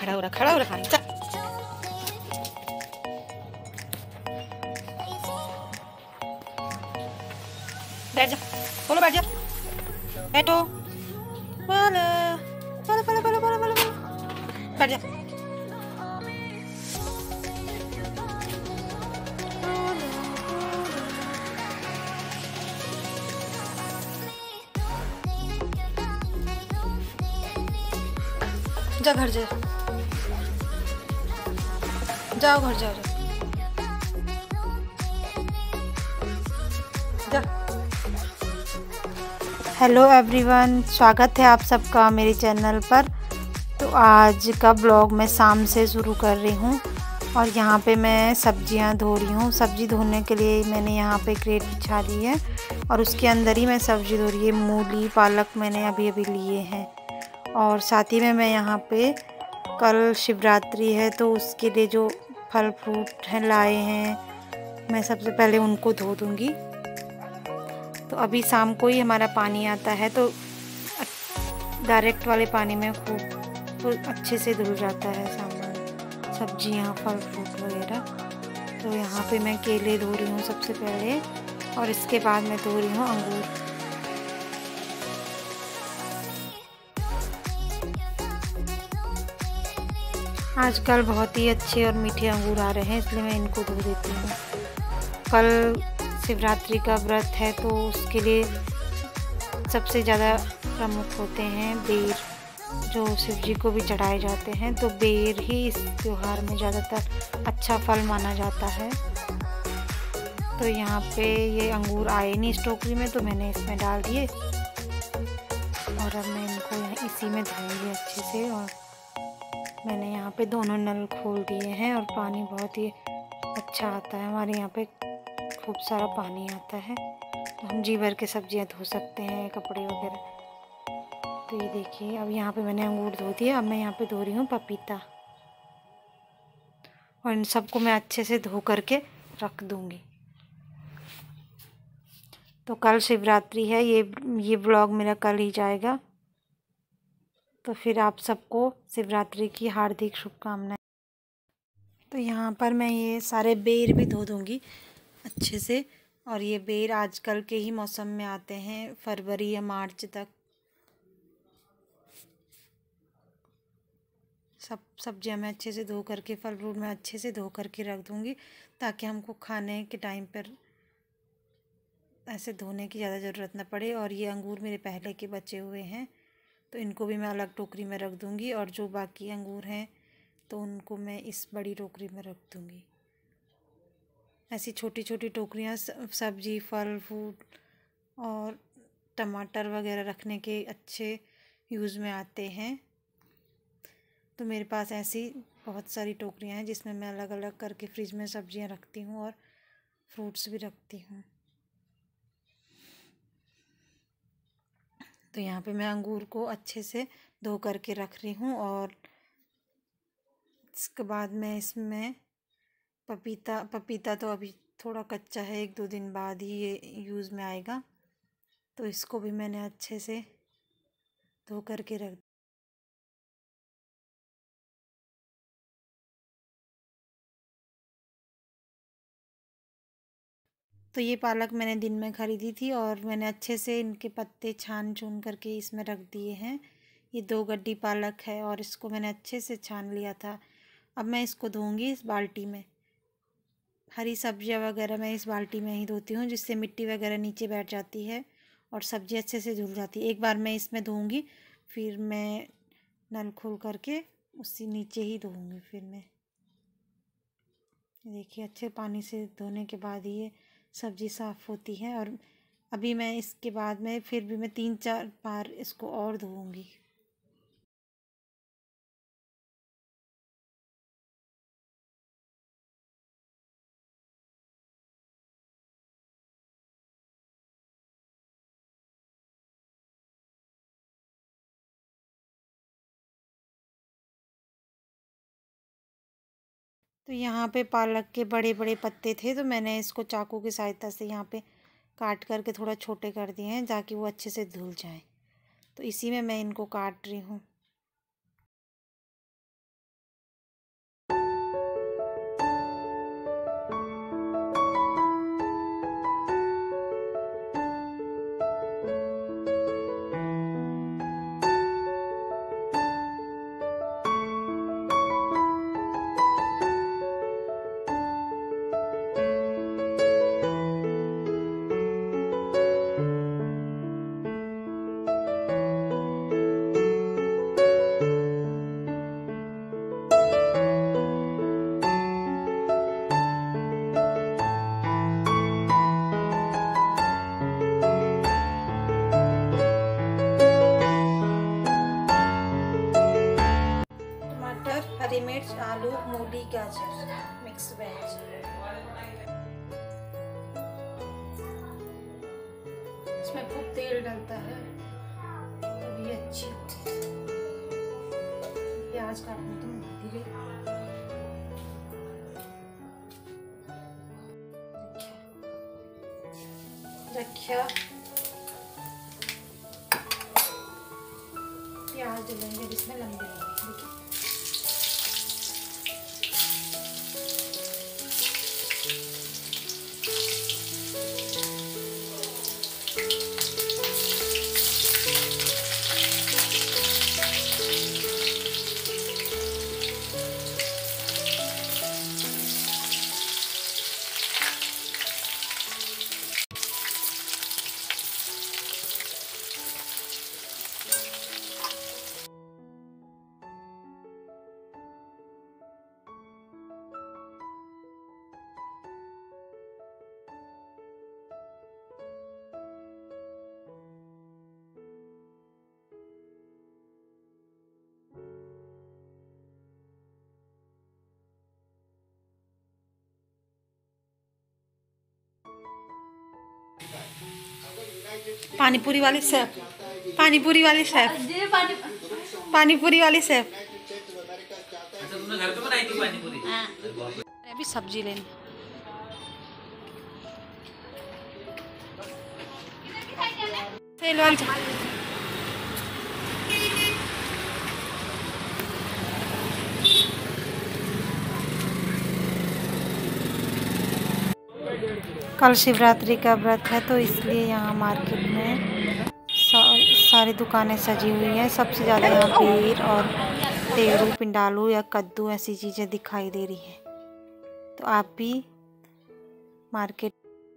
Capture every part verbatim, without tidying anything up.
खड़ा हो रहा खड़ा हो रहा चल। बैठ जा, बोलो बैठ जा, बैठो, बोलो बोलो बोलो बोलो बोलो बोलो बोलो बैठ जा। जा घर जा, जाओ घर जाओ जा। हेलो एवरीवन, स्वागत है आप सबका मेरे चैनल पर। तो आज का ब्लॉग मैं शाम से शुरू कर रही हूँ और यहाँ पे मैं सब्जियाँ धो रही हूँ। सब्ज़ी धोने के लिए मैंने यहाँ पे क्रेट बिछा ली है और उसके अंदर ही मैं सब्ज़ी धो रही है। मूली पालक मैंने अभी अभी लिए हैं और साथ ही में मैं यहाँ पे कल शिवरात्रि है तो उसके लिए जो फल फ्रूट हैं लाए हैं मैं सबसे पहले उनको धो दूँगी। तो अभी शाम को ही हमारा पानी आता है तो डायरेक्ट वाले पानी में खूब अच्छे से धुल जाता है सामान, सब्जियां, फल फ्रूट वगैरह। तो यहाँ पे मैं केले धो रही हूँ सबसे पहले और इसके बाद मैं धो रही हूँ अंगूर। आजकल बहुत ही अच्छे और मीठे अंगूर आ रहे हैं इसलिए मैं इनको धो देती हूँ। कल शिवरात्रि का व्रत है तो उसके लिए सबसे ज़्यादा प्रमुख होते हैं बेर, जो शिव जी को भी चढ़ाए जाते हैं। तो बेर ही इस त्योहार में ज़्यादातर अच्छा फल माना जाता है। तो यहाँ पे ये अंगूर आए नहीं इस टोकरी में तो मैंने इसमें डाल दिए और अब मैं इनको यहाँ इसी में धोऊंगी अच्छे से। और मैंने यहाँ पे दोनों नल खोल दिए हैं और पानी बहुत ही अच्छा आता है। हमारे यहाँ पे खूब सारा पानी आता है तो हम जी भर के सब्जियाँ धो सकते हैं, कपड़े वगैरह। तो ये देखिए अब यहाँ पे मैंने अंगूर धो दिए। अब मैं यहाँ पे धो रही हूँ पपीता और इन सबको मैं अच्छे से धो करके रख दूँगी। तो कल शिवरात्रि है, ये ये ब्लॉग मेरा कल ही जाएगा। तो फिर आप सबको शिवरात्रि की हार्दिक शुभकामनाएं। तो यहाँ पर मैं ये सारे बेर भी धो दूँगी अच्छे से। और ये बेर आजकल के ही मौसम में आते हैं, फरवरी या मार्च तक। सब सब्जियां मैं अच्छे से धो करके, फल फ्रूट मैं अच्छे से धो करके रख दूँगी ताकि हमको खाने के टाइम पर ऐसे धोने की ज़्यादा ज़रूरत न पड़े। और ये अंगूर मेरे पहले के बचे हुए हैं तो इनको भी मैं अलग टोकरी में रख दूँगी और जो बाकी अंगूर हैं तो उनको मैं इस बड़ी टोकरी में रख दूँगी। ऐसी छोटी छोटी टोकरियाँ सब्जी, फल फ्रूट और टमाटर वगैरह रखने के अच्छे यूज़ में आते हैं। तो मेरे पास ऐसी बहुत सारी टोकरियाँ हैं जिसमें मैं अलग अलग करके फ्रिज में सब्जियां रखती हूँ और फ्रूट्स भी रखती हूँ। तो यहाँ पे मैं अंगूर को अच्छे से धो करके रख रही हूँ और इसके बाद मैं इसमें पपीता पपीता तो अभी थोड़ा कच्चा है, एक दो दिन बाद ही ये यूज़ में आएगा। तो इसको भी मैंने अच्छे से धो करके रख। तो ये पालक मैंने दिन में ख़रीदी थी और मैंने अच्छे से इनके पत्ते छान छून करके इसमें रख दिए हैं। ये दो गड्डी पालक है और इसको मैंने अच्छे से छान लिया था। अब मैं इसको धोऊंगी इस बाल्टी में। हरी सब्जियां वगैरह मैं इस बाल्टी में ही धोती हूँ जिससे मिट्टी वगैरह नीचे बैठ जाती है और सब्ज़ी अच्छे से धुल जाती है। एक बार मैं इसमें धोऊंगी फिर मैं नल खोल करके उसी नीचे ही धोऊंगी। फिर मैं देखिए अच्छे पानी से धोने के बाद ही ये सब्ज़ी साफ़ होती है। और अभी मैं इसके बाद में फिर भी मैं तीन चार बार इसको और धोऊंगी। तो यहाँ पे पालक के बड़े बड़े पत्ते थे तो मैंने इसको चाकू की सहायता से यहाँ पे काट करके थोड़ा छोटे कर दिए हैं ताकि वो अच्छे से धुल जाएं। तो इसी में मैं इनको काट रही हूँ। आलू मूली गाजर मिक्स वेज। इसमें खूब तेल डलता है तभी अच्छी होती है। प्याज काटने तो धीरे रखिया प्याज डलेंगे जिसमें लंबे लंबे देखिए। पानीपुरी वाली शेफ, पानीपुरी वाली शेफ, पानीपुरी वाली शेफ। अच्छा तुमने घर पे बनाई थी पानीपुरी? हाँ। अभी सब्जी लेनी। सेल वाली कल शिवरात्रि का व्रत है तो इसलिए यहाँ मार्केट में सा, सारी दुकानें सजी हुई हैं। सबसे ज़्यादा यहाँ बेर और तेरू पिंडालू या कद्दू ऐसी चीज़ें दिखाई दे रही हैं। तो आप भी मार्केट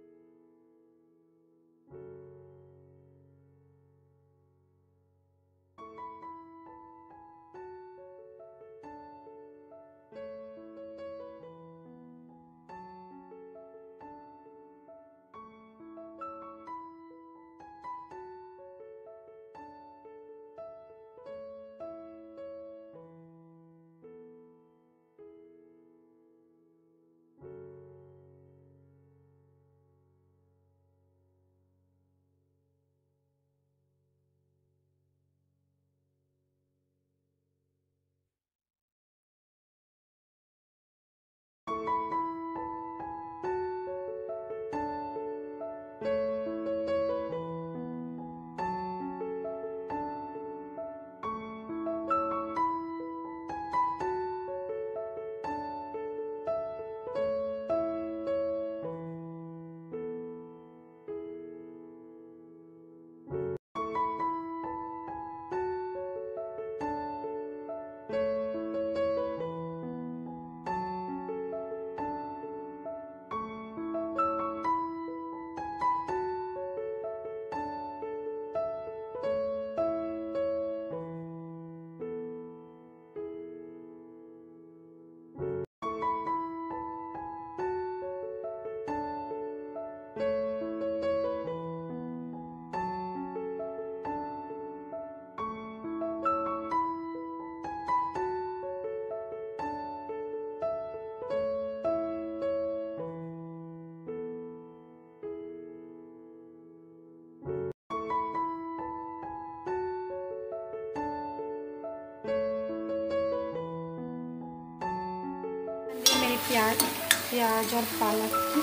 मेरी प्याज प्याज और पालक की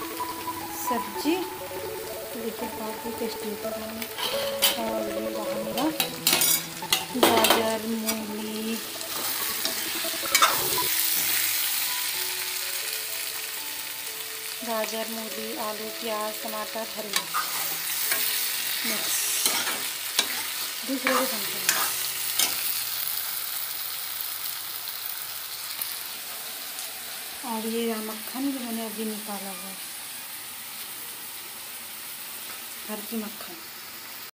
सब्जी देखिए बहुत ही टेस्टी होता है। और ये रहा मेरा गाजर मूली गाजर मूली आलू प्याज टमाटर हरी मिर्च मिक्स दूसरे को समझेंगे। और ये मक्खन जो मैंने अभी निकाला हुआ है घर की मक्खन।